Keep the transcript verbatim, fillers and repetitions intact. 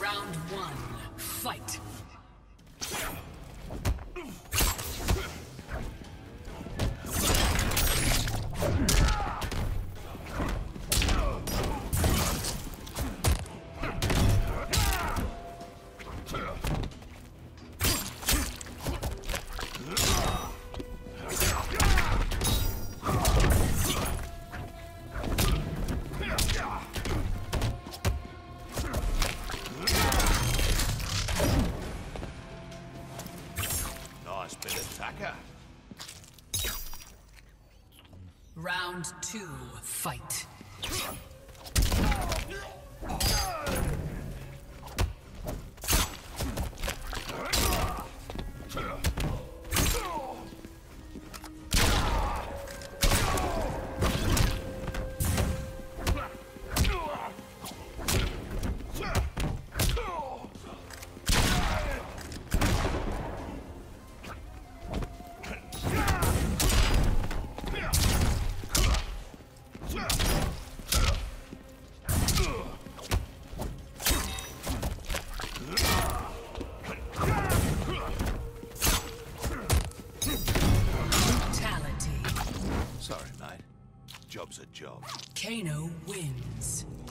Round one, fight. Nice bit of tucker. Round two, fight. Sorry, mate. Job's a job. Kano wins.